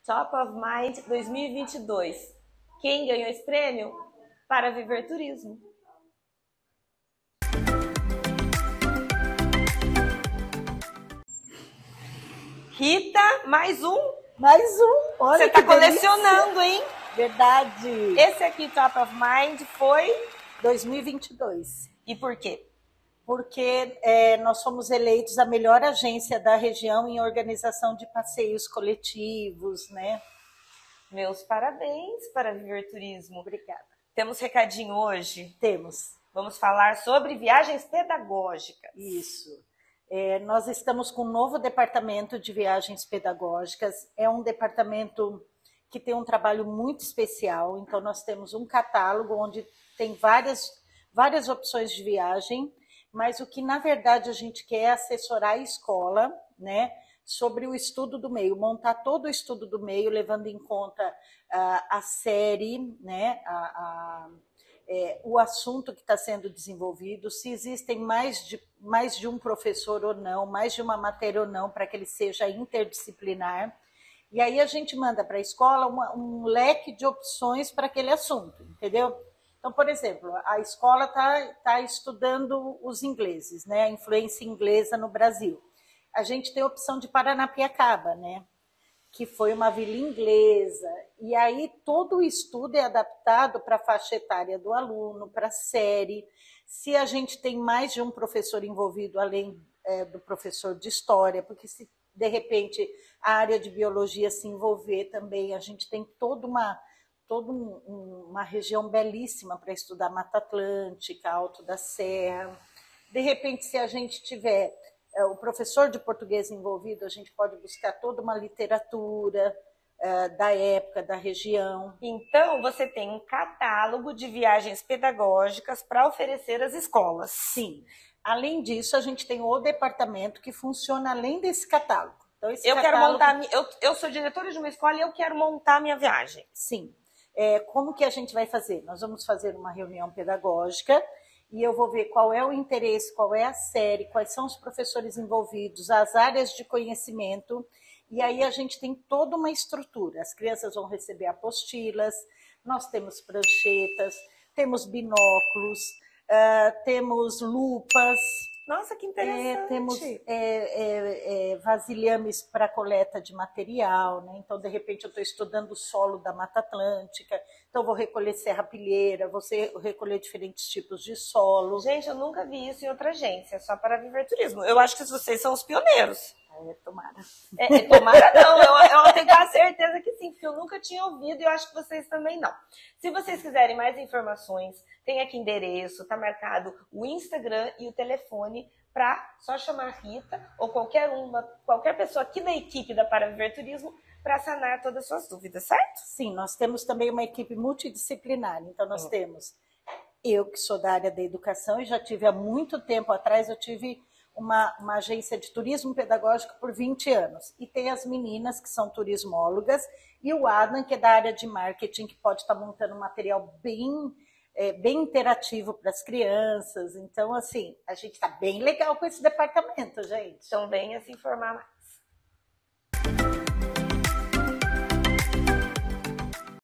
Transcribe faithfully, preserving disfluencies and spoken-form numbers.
Top of Mind dois mil e vinte e dois. Quem ganhou esse prêmio? Para Viver Turismo. Rita, mais um? Mais um. Olha, você tá colecionando, hein? Verdade. Esse aqui, Top of Mind, foi dois mil e vinte e dois. E por quê? Porque é, nós fomos eleitos a melhor agência da região em organização de passeios coletivos, né? Meus parabéns para Viver Turismo. Obrigada. Temos recadinho hoje? Temos. Vamos falar sobre viagens pedagógicas. Isso. É, nós estamos com um novo departamento de viagens pedagógicas. É um departamento que tem um trabalho muito especial. Então, nós temos um catálogo onde tem várias, várias opções de viagem, mas o que, na verdade, a gente quer é assessorar a escola, né, sobre o estudo do meio, montar todo o estudo do meio, levando em conta uh, a série, né, a, a, é, o assunto que está sendo desenvolvido, se existem mais de, mais de um professor ou não, mais de uma matéria ou não, para que ele seja interdisciplinar. E aí a gente manda para a escola uma, um leque de opções para aquele assunto, entendeu? Então, por exemplo, a escola está tá estudando os ingleses, né? A influência inglesa no Brasil. A gente tem a opção de Paranapiacaba, né? Que foi uma vila inglesa. E aí todo o estudo é adaptado para a faixa etária do aluno, para a série. Se a gente tem mais de um professor envolvido, além é, do professor de história, porque se de repente a área de biologia se envolver também, a gente tem toda uma, toda um, um, uma região belíssima para estudar Mata Atlântica, Alto da Serra. De repente, se a gente tiver é, o professor de português envolvido, a gente pode buscar toda uma literatura é, da época, da região. Então, você tem um catálogo de viagens pedagógicas para oferecer às escolas. Sim. Além disso, a gente tem o departamento que funciona além desse catálogo. Então, esse eu catálogo... quero montar, eu, eu sou diretora de uma escola e eu quero montar a minha viagem. Sim. É, como que a gente vai fazer? Nós vamos fazer uma reunião pedagógica e eu vou ver qual é o interesse, qual é a série, quais são os professores envolvidos, as áreas de conhecimento, e aí a gente tem toda uma estrutura. As crianças vão receber apostilas, nós temos pranchetas, temos binóculos, Uh, temos lupas. Nossa, que interessante. É, temos é, é, é, vasilhames para coleta de material, né? Então, de repente, eu estou estudando o solo da Mata Atlântica, então vou recolher serrapilheira, vou recolher diferentes tipos de solo. Gente, eu nunca vi isso em outra agência, só para Viver Turismo. Eu acho que vocês são os pioneiros. É, tomara. É, tomara não, eu, eu tenho a certeza que sim, porque eu nunca tinha ouvido e eu acho que vocês também não. Se vocês quiserem mais informações, tem aqui endereço, tá marcado o Instagram e o telefone para só chamar a Rita ou qualquer uma, qualquer pessoa aqui da equipe da Para Viver Turismo para sanar todas as suas dúvidas, certo? Sim, nós temos também uma equipe multidisciplinar, então nós uhum. temos eu que sou da área da educação e já tive há muito tempo atrás, eu tive Uma, uma agência de turismo pedagógico por vinte anos. E tem as meninas que são turismólogas e o Adam, que é da área de marketing, que pode estar montando um material bem, é, bem interativo para as crianças. Então, assim, a gente está bem legal com esse departamento, gente. Então, venha se informar mais.